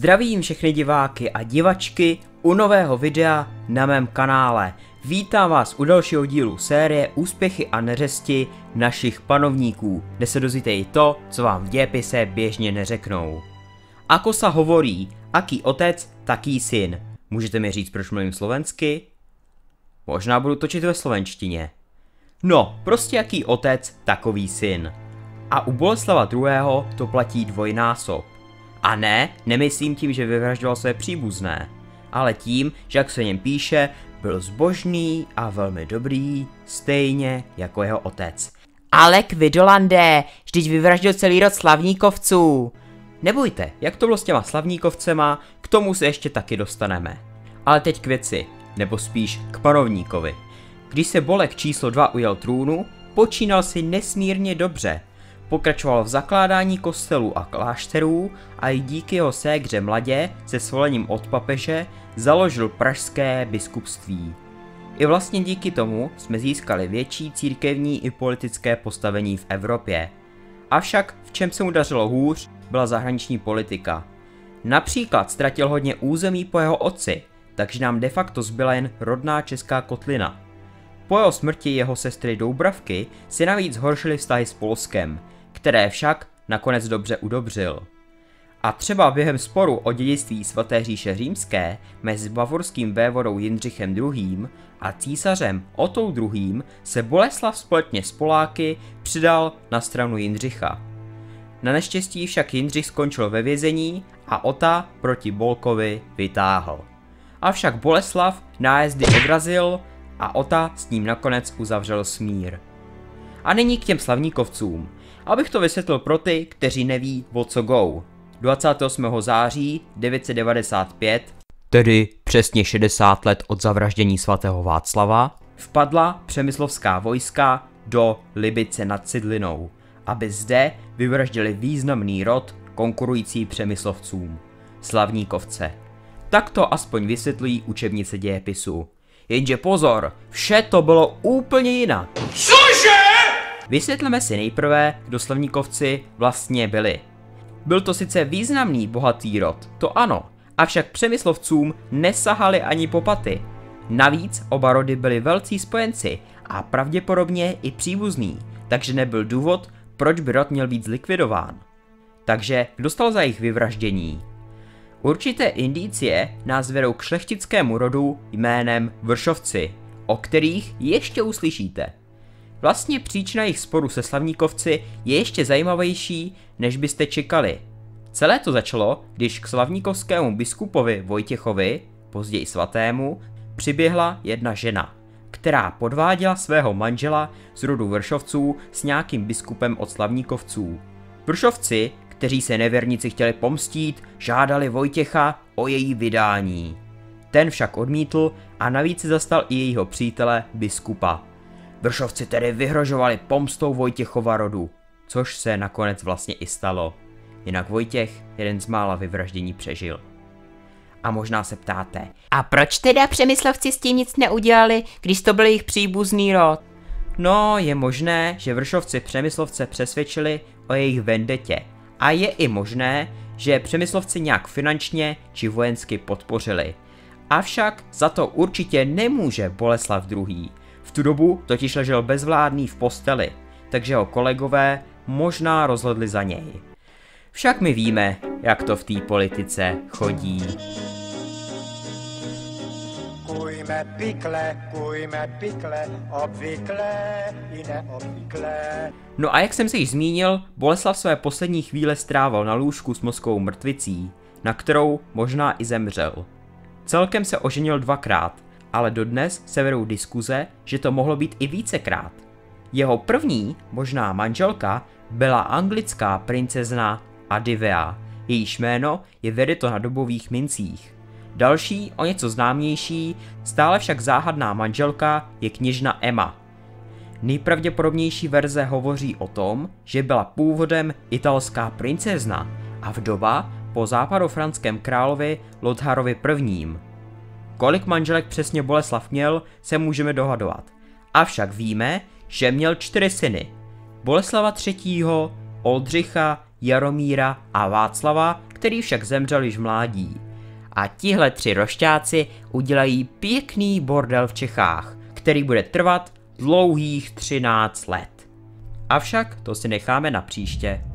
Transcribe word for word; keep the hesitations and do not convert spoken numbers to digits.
Zdravím všechny diváky a divačky u nového videa na mém kanále. Vítám vás u dalšího dílu série Úspěchy a neřesti našich panovníků, kde se dozvíte i to, co vám v dějepise běžně neřeknou. Ako sa hovorí, aký otec, taký syn. Můžete mi říct, proč mluvím slovensky? Možná budu točit ve slovenštině. No, prostě jaký otec, takový syn. A u Boleslava druhého. to platí dvojnásob. A ne, nemyslím tím, že vyvraždoval své příbuzné, ale tím, že jak se něm píše, byl zbožný a velmi dobrý, stejně jako jeho otec. Ale Kvidolandé, vždyť vyvraždil celý rod slavníkovců. Nebojte, jak to bylo s těma slavníkovcema, k tomu se ještě taky dostaneme. Ale teď k věci, nebo spíš k panovníkovi. Když se Bolek číslo dva ujal trůnu, počínal si nesmírně dobře. Pokračoval v zakládání kostelů a klášterů a i díky jeho ségře Mladě se svolením od papeže založil pražské biskupství. I vlastně díky tomu jsme získali větší církevní i politické postavení v Evropě. Avšak v čem se mu dařilo hůř, byla zahraniční politika. Například ztratil hodně území po jeho otci, takže nám de facto zbyla jen rodná česká kotlina. Po jeho smrti jeho sestry Doubravky si navíc zhoršily vztahy s Polskem, které však nakonec dobře udobřil. A třeba během sporu o dědictví svaté říše římské mezi bavorským vévodou Jindřichem druhým. a císařem Otou druhým. se Boleslav společně s Poláky přidal na stranu Jindřicha. Na neštěstí však Jindřich skončil ve vězení a Ota proti Bolkovi vytáhl. Avšak Boleslav nájezdy odrazil a Ota s ním nakonec uzavřel smír. A nyní k těm slavníkovcům, abych to vysvětlil pro ty, kteří neví, o co go. dvacátého osmého září devět set devadesát pět, tedy přesně šedesát let od zavraždění svatého Václava, vpadla přemyslovská vojska do Libice nad Cidlinou, aby zde vyvraždili významný rod konkurující Přemyslovcům, slavníkovce. Tak to aspoň vysvětlují učebnice dějepisu. Jenže pozor, vše to bylo úplně jinak. Cože? Vysvětleme si nejprve, kdo slavníkovci vlastně byli. Byl to sice významný bohatý rod, to ano, avšak Přemyslovcům nesahali ani po paty. Navíc oba rody byli velcí spojenci a pravděpodobně i příbuzný, takže nebyl důvod, proč by rod měl být zlikvidován. Takže kdo stal za jejich vyvraždění? Určité indicie nás vedou k šlechtickému rodu jménem Vršovci, o kterých ještě uslyšíte. Vlastně příčina jejich sporu se slavníkovci je ještě zajímavější, než byste čekali. Celé to začalo, když k slavníkovskému biskupovi Vojtěchovi, později svatému, přiběhla jedna žena, která podváděla svého manžela z rodu Vršovců s nějakým biskupem od slavníkovců. Vršovci, kteří se nevěrníci chtěli pomstít, žádali Vojtěcha o její vydání. Ten však odmítl a navíc si zastal i jejího přítele biskupa. Vršovci tedy vyhrožovali pomstou Vojtěchova rodu, což se nakonec vlastně i stalo. Jinak Vojtěch jeden z mála vyvraždění přežil. A možná se ptáte, a proč teda Přemyslovci s tím nic neudělali, když to byl jejich příbuzný rod? No, je možné, že Vršovci Přemyslovce přesvědčili o jejich vendetě. A je i možné, že Přemyslovci nějak finančně či vojensky podpořili. Avšak za to určitě nemůže Boleslav druhý. V tu dobu totiž ležel bezvládný v posteli, takže ho kolegové možná rozhodli za něj. Však my víme, jak to v té politice chodí. Kujme pikle, kujme pikle, obvykle i neobvykle. No a jak jsem se již zmínil, Boleslav své poslední chvíle strával na lůžku s mozkovou mrtvicí, na kterou možná i zemřel. Celkem se oženil dvakrát, ale dodnes se vedou diskuze, že to mohlo být i vícekrát. Jeho první, možná manželka, byla anglická princezna Adivea, jejíž jméno je vyryto na dobových mincích. Další, o něco známější, stále však záhadná manželka je kněžna Emma. Nejpravděpodobnější verze hovoří o tom, že byla původem italská princezna a vdova po západofranském královi Lotharovi prvním. Kolik manželek přesně Boleslav měl, se můžeme dohadovat. Avšak víme, že měl čtyři syny. Boleslava třetího., Oldřicha, Jaromíra a Václava, který však zemřel již v mládí. A tihle tři rošťáci udělají pěkný bordel v Čechách, který bude trvat dlouhých třináct let. Avšak to si necháme na příště.